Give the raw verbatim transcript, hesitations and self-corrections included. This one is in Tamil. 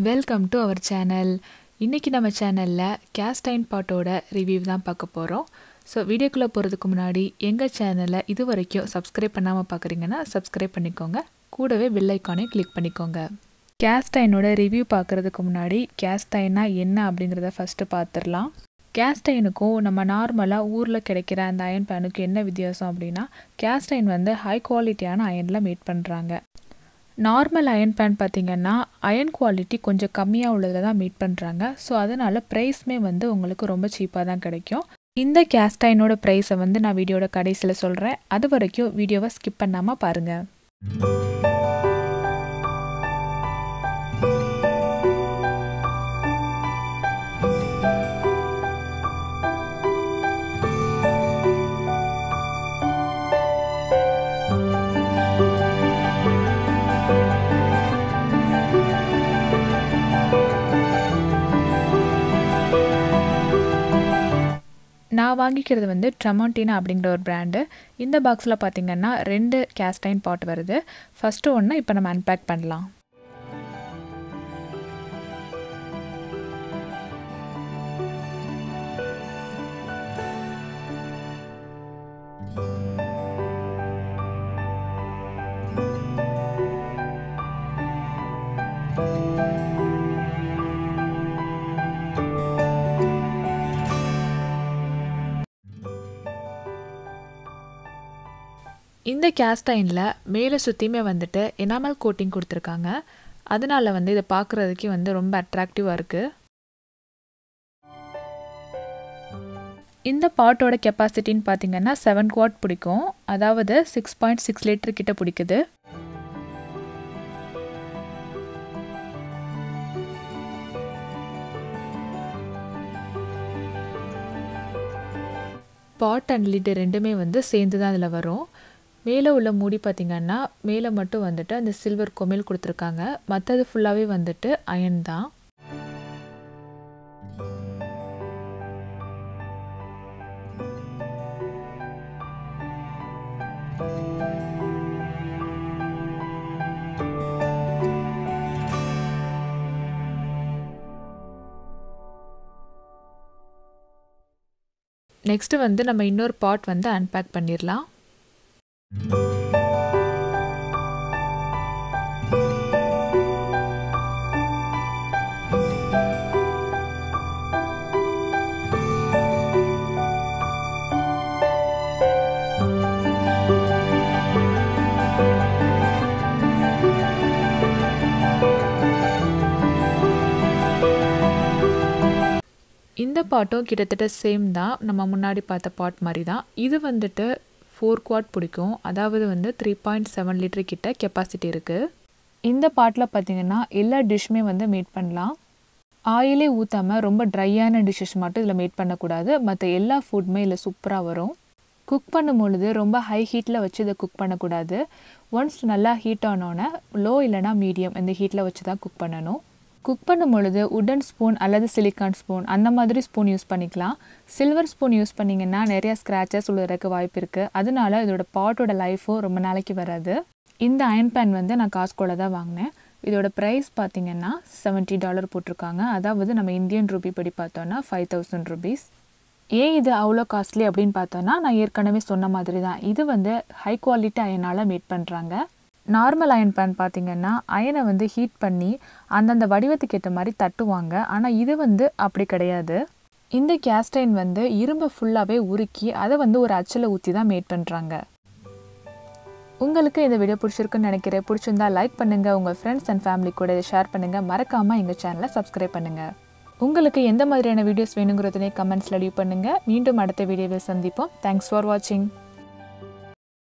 Welcome to our channel. இன்றைக்கி நம்ம சேனலில் கேஸ்ட் அயர்ன் பாட்டோட ரிவ்யூ தான் பார்க்க போகிறோம். ஸோ வீடியோக்குள்ளே போகிறதுக்கு முன்னாடி எங்கள் சேனலை இது வரைக்கும் சப்ஸ்கிரைப் பண்ணாமல் பார்க்குறீங்கன்னா சப்ஸ்கிரைப் பண்ணிக்கோங்க. கூடவே பெல் ஐக்கானையும் கிளிக் பண்ணிக்கோங்க. கேஸ்ட் அயர்னோட ரிவ்யூ பார்க்குறதுக்கு முன்னாடி கேஸ்ட் அயர்னா என்ன அப்படிங்கிறத ஃபஸ்ட்டு பார்த்துடலாம். கேஸ்ட் அயனுக்கும் நம்ம நார்மலாக ஊரில் கிடைக்கிற அந்த அயன் பேனுக்கும் என்ன வித்தியாசம் அப்படின்னா, கேஸ்ட் அயன் வந்து ஹை குவாலிட்டியான அயனில் மேட் பண்ணுறாங்க. நார்மல் அயன் பேன் பார்த்திங்கன்னா அயன் குவாலிட்டி கொஞ்சம் கம்மியாக உள்ளதில் தான் மீட் பண்ணுறாங்க. ஸோ அதனால் ப்ரைஸுமே வந்து உங்களுக்கு ரொம்ப சீப்பாக தான் கிடைக்கும். இந்த கேஸ்ட் அயனோட ப்ரைஸை வந்து நான் வீடியோட கடைசியில் சொல்கிறேன். அது வரைக்கும் வீடியோவை ஸ்கிப் பண்ணாமல் பாருங்கள். நான் வாங்கிக்கிறது வந்து ட்ரமாண்டினா அப்படிங்கிற ஒரு பிராண்டு. இந்த பாக்ஸில் பார்த்திங்கன்னா ரெண்டு கேஸ்ட் அயர்ன் பாட் வருது. ஃபஸ்ட்டு ஒன்று இப்போ நம்ம அன்பேக் பண்ணலாம். இந்த கேஸ்ட் அயனில் மேலே சுற்றியுமே வந்துட்டு எனாமல் கோட்டிங் கொடுத்துருக்காங்க. அதனால் வந்து இதை பார்க்குறதுக்கே வந்து ரொம்ப அட்ராக்டிவாக இருக்குது. இந்த பாட்டோட கெப்பாசிட்டின்னு பார்த்திங்கன்னா செவன் குவாட் பிடிக்கும். அதாவது சிக்ஸ் பாயிண்ட் சிக்ஸ் லிட்டர் கிட்ட பிடிக்குது. பாட் அண்ட் லிட் ரெண்டுமே வந்து சேர்ந்து தான் அதில் வரும். மேலே உள்ள மூடி பார்த்திங்கன்னா மேலே மட்டும் வந்துட்டு அந்த சில்வர் கொமில் கொடுத்துருக்காங்க. மற்றது ஃபுல்லாகவே வந்துட்டு அயன் தான். நெக்ஸ்ட்டு வந்து நம்ம இன்னொரு பாட் வந்து அன்பேக் பண்ணிடலாம். இந்த பாட்டும் கிட்டத்தட்ட சேம் தான், நம்ம முன்னாடி பார்த்த பாட் மாதிரி தான். இது வந்துட்டு ஃபோர் குவாட் பிடிக்கும். அதாவது வந்து த்ரீ பாயிண்ட் செவன் லிட்டர் கிட்ட கெப்பாசிட்டி இருக்குது. இந்த பாட்டில் பார்த்திங்கன்னா எல்லா டிஷ்ஷுமே வந்து மேட் பண்ணலாம். ஆயிலே ஊற்றாமல் ரொம்ப ட்ரையான டிஷ்ஷஸ் மட்டும் இதில் மேட் பண்ணக்கூடாது. மற்ற எல்லா ஃபுட்டுமே இதில் சூப்பராக வரும். குக் பண்ணும் பொழுது ரொம்ப ஹை ஹீட்டில் வச்சு இதை குக் பண்ணக்கூடாது. ஒன்ஸ் நல்லா ஹீட் ஆனோன்னே லோ இல்லைனா மீடியம் இந்த ஹீட்டில் வச்சு தான் குக் பண்ணணும். குக் பண்ணும் பொழுது உடன் ஸ்பூன் அல்லது சிலிக்கான் ஸ்பூன் அந்த மாதிரி ஸ்பூன் யூஸ் பண்ணிக்கலாம். சில்வர் ஸ்பூன் யூஸ் பண்ணிங்கன்னா நிறையா ஸ்க்ராச்சஸ் உள்ளதுக்கு வாய்ப்பு இருக்குது. அதனால இதோட பாட்டோட லைஃபும் ரொம்ப நாளைக்கு வராது. இந்த அயன் பேன் வந்து நான் காஸ்கோவில் தான் வாங்கினேன். இதோட ப்ரைஸ் பார்த்திங்கன்னா செவன்ட்டி டாலர் போட்டிருக்காங்க. அதாவது நம்ம இந்தியன் ரூபி படி பார்த்தோன்னா ஃபைவ் தௌசண்ட் ருபீஸ். ஏன் இது அவ்வளோ காஸ்ட்லி அப்படின்னு பார்த்தோன்னா, நான் ஏற்கனவே சொன்ன மாதிரி தான், இது வந்து ஹை குவாலிட்டி அயனால் மேட் பண்ணுறாங்க. நார்மல் அயன் பேன் பார்த்திங்கன்னா அயனை வந்து ஹீட் பண்ணி அந்தந்த வடிவத்துக்கு ஏற்ற மாதிரி தட்டுவாங்க. ஆனால் இது வந்து அப்படி கிடையாது. இந்த கேஸ்ட் அயன் வந்து இரும்பை ஃபுல்லாகவே உருக்கி அதை வந்து ஒரு அச்சில் ஊற்றி தான் மேட் பண்ணுறாங்க. உங்களுக்கு இந்த வீடியோ பிடிச்சிருக்குன்னு நினைக்கிறேன். பிடிச்சிருந்தா லைக் பண்ணுங்கள். உங்கள் ஃப்ரெண்ட்ஸ் அண்ட் ஃபேமிலி கூட இதை ஷேர் பண்ணுங்கள். மறக்காமல் எங்கள் சேனலை சப்ஸ்கிரைப் பண்ணுங்கள். உங்களுக்கு எந்த மாதிரியான வீடியோஸ் வேணுங்கிறதுனே கமெண்ட்ஸில் லீவ் பண்ணுங்கள். மீண்டும் அடுத்த வீடியோவில் சந்திப்போம். தேங்க்ஸ் ஃபார் வாட்சிங்.